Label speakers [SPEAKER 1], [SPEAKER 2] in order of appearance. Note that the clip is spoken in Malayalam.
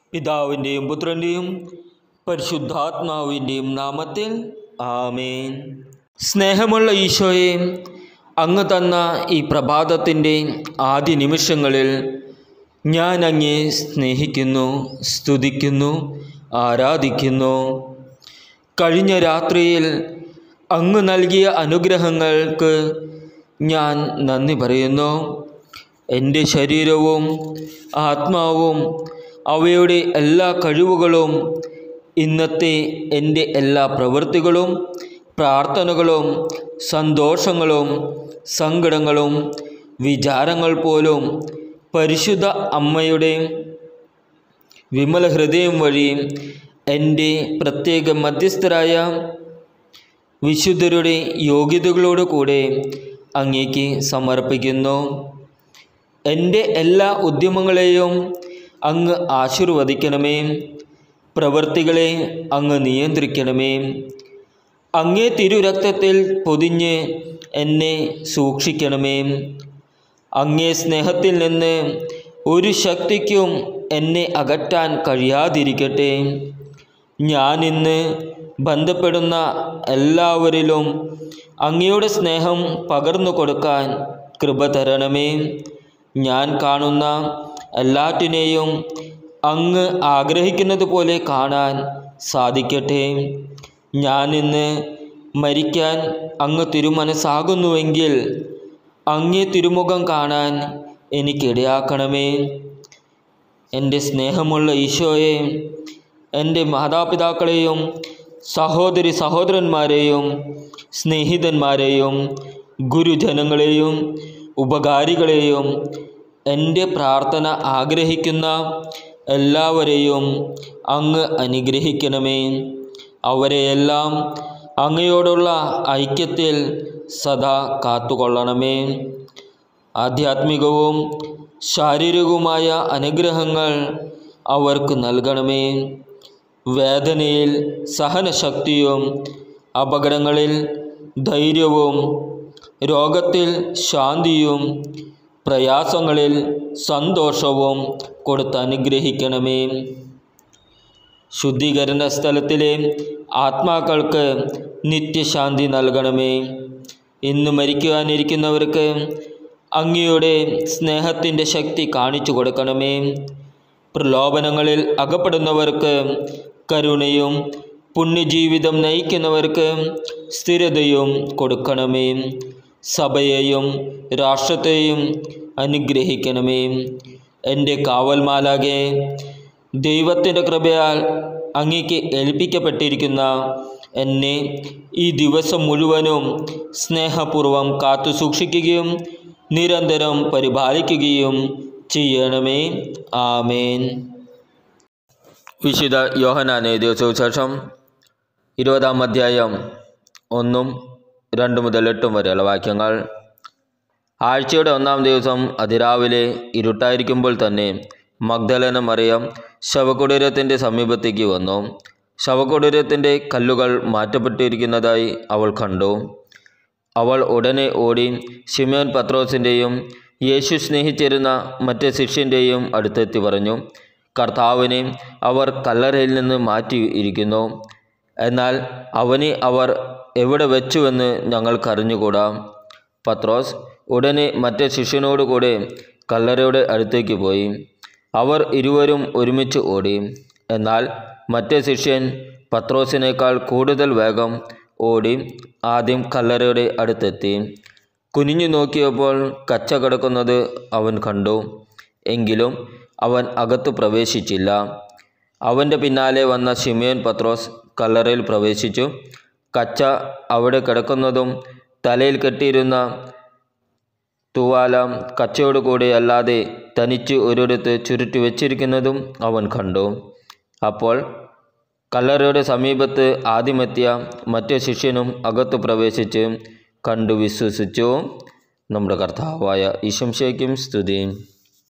[SPEAKER 1] പിതാവിൻ്റെയും പുത്രൻ്റെയും പരിശുദ്ധാത്മാവിൻ്റെയും നാമത്തിൽ ആമേൻ. സ്നേഹമുള്ള ഈശോയെ, അങ്ങ് തന്ന ഈ പ്രഭാതത്തിൻ്റെ ആദ്യ നിമിഷങ്ങളിൽ ഞാൻ അങ്ങയെ സ്നേഹിക്കുന്നു, സ്തുതിക്കുന്നു, ആരാധിക്കുന്നു. കഴിഞ്ഞ രാത്രിയിൽ അങ്ങ് നൽകിയ അനുഗ്രഹങ്ങൾക്ക് ഞാൻ നന്ദി പറയുന്നു. എൻ്റെ ശരീരവും ആത്മാവും അവയുടെ എല്ലാ കഴിവുകളും ഇന്നത്തെ എൻ്റെ എല്ലാ പ്രവൃത്തികളും പ്രാർത്ഥനകളും സന്തോഷങ്ങളും സങ്കടങ്ങളും വിചാരങ്ങൾ പോലും പരിശുദ്ധ അമ്മയുടെ വിമല ഹൃദയം വഴി എൻ്റെ പ്രത്യേക മധ്യസ്ഥരായ വിശുദ്ധരുടെ യോഗ്യതകളോട് കൂടെ അങ്ങേക്ക് സമർപ്പിക്കുന്നു. എൻ്റെ എല്ലാ ഉദ്യമങ്ങളെയും അങ്ങ് ആശീർവദിക്കണമേ. പ്രവൃത്തികളെ അങ്ങ് നിയന്ത്രിക്കണമേ. അങ്ങേ തിരുരക്തത്തിൽ പൊതിഞ്ഞ് എന്നെ സൂക്ഷിക്കണമേ. അങ്ങേ സ്നേഹത്തിൽ നിന്ന് ഒരു ശക്തിക്കും എന്നെ അകറ്റാൻ കഴിയാതിരിക്കട്ടെ. ഞാനിന്ന് ബന്ധപ്പെടുന്ന എല്ലാവരിലും അങ്ങയുടെ സ്നേഹം പകർന്നു കൊടുക്കാൻ കൃപ തരണമേ. ഞാൻ കാണുന്ന എല്ലാറ്റിനെയും അങ്ങ് ആഗ്രഹിക്കുന്നത് പോലെ കാണാൻ സാധിക്കട്ടെ. ഞാനിന്ന് മരിക്കാൻ അങ്ങ് തിരുമനസ്സാകുന്നുവെങ്കിൽ അങ്ങേ തിരുമുഖം കാണാൻ എനിക്കിടയാക്കണമേ. എൻ്റെ സ്നേഹമുള്ള ഈശോയെ, എൻ്റെ മാതാപിതാക്കളെയും സഹോദരി സഹോദരന്മാരെയും സ്നേഹിതന്മാരെയും ഗുരുജനങ്ങളെയും ഉപകാരികളെയും എൻ്റെ പ്രാർത്ഥന ആഗ്രഹിക്കുന്ന എല്ലാവരെയും അങ്ങ് അനുഗ്രഹിക്കണമേ. അവരെയെല്ലാം അങ്ങയോടുള്ള ഐക്യത്തിൽ സദാ കാത്തുകൊള്ളണമേ. ആധ്യാത്മികവും ശാരീരികവുമായ അനുഗ്രഹങ്ങൾ അവർക്ക് നൽകണമേ. വേദനയിൽ സഹനശക്തിയും അപകടങ്ങളിൽ ധൈര്യവും രോഗത്തിൽ ശാന്തിയും പ്രയാസങ്ങളിൽ സന്തോഷവും കൊടുത്ത് അനുഗ്രഹിക്കണമേ. ശുദ്ധീകരണ സ്ഥലത്തിലെ ആത്മാക്കൾക്ക് നിത്യശാന്തി നൽകണമേ. ഇന്ന് മരിക്കുവാനിരിക്കുന്നവർക്ക് അങ്ങയുടെ സ്നേഹത്തിൻ്റെ ശക്തി കാണിച്ചു കൊടുക്കണമേ. പ്രലോഭനങ്ങളിൽ അകപ്പെടുന്നവർക്ക് കരുണയും പുണ്യജീവിതം നയിക്കുന്നവർക്ക് സ്ഥിരതയും കൊടുക്കണമേ. സഭയെയും രാഷ്ട്രത്തെയും അനുഗ്രഹിക്കണമേ. എൻ്റെ കാവൽ മാലാഖേ, ദൈവത്തിൻ്റെ കൃപയാൽ അങ്ങേക്ക് ഏൽപ്പിക്കപ്പെട്ടിരിക്കുന്ന എന്നെ ഈ ദിവസം മുഴുവനും സ്നേഹപൂർവം കാത്തു സൂക്ഷിക്കുകയും നിരന്തരം പരിപാലിക്കുകയും ചെയ്യണമേ. ആമേൻ. വിശുദ്ധ യോഹന്നാൻ എഴുതിയ സുവിശേഷം 20-ാം അധ്യായം 1-2 മുതൽ 8 വരെയുള്ള വാക്യങ്ങൾ. ആഴ്ചയുടെ 1-ാം ദിവസം അതിരാവിലെ ഇരുട്ടായിരിക്കുമ്പോൾ തന്നെ മഗ്ദലന മറിയം ശവകുടീരത്തിൻ്റെ സമീപത്തേക്ക് വന്നു. ശവകുടീരത്തിൻ്റെ കല്ലുകൾ മാറ്റപ്പെട്ടിരിക്കുന്നതായി അവൾ കണ്ടു. അവൾ ഉടനെ ഓടി ശിമോൻ പത്രോസിൻ്റെയും യേശു സ്നേഹിച്ചിരുന്ന മറ്റേ ശിഷ്യൻ്റെയും അടുത്തെത്തി പറഞ്ഞു, കർത്താവിനെ അവർ കല്ലറയിൽ നിന്ന് മാറ്റിയിരിക്കുന്നു. എന്നാൽ അവനെ അവർ എവിടെ വെച്ചുവെന്ന് ഞങ്ങൾക്കറിഞ്ഞുകൂടാ. പത്രോസ് ഉടനെ മറ്റേ ശിഷ്യനോടുകൂടെ കല്ലറയുടെ അടുത്തേക്ക് പോയി. അവർ ഇരുവരും ഒരുമിച്ച് ഓടി. എന്നാൽ മറ്റേ ശിഷ്യൻ പത്രോസിനേക്കാൾ കൂടുതൽ വേഗം ഓടി ആദ്യം കല്ലറയുടെ അടുത്തെത്തി. കുനിഞ്ഞു നോക്കിയപ്പോൾ കച്ച കിടക്കുന്നത് അവൻ കണ്ടു. എങ്കിലും അവൻ അകത്ത് പ്രവേശിച്ചില്ല. അവൻ്റെ പിന്നാലെ വന്ന ശിമോൻ പത്രോസ് കല്ലറയിൽ പ്രവേശിച്ചു. കച്ച അവിടെ കിടക്കുന്നതും തലയിൽ കെട്ടിയിരുന്ന തൂവാല കച്ചയോടുകൂടി അല്ലാതെ തനിച്ച് ഒരിടത്ത് ചുരുട്ടി വച്ചിരിക്കുന്നതും അവൻ കണ്ടു. അപ്പോൾ കല്ലറയുടെ സമീപത്ത് ആദ്യമെത്തിയ മറ്റേ ശിഷ്യനും അകത്ത് പ്രവേശിച്ച് കണ്ടു വിശ്വസിച്ചു. നമ്മുടെ കർത്താവായ ഈശോയ്ക്കും സ്തുതി.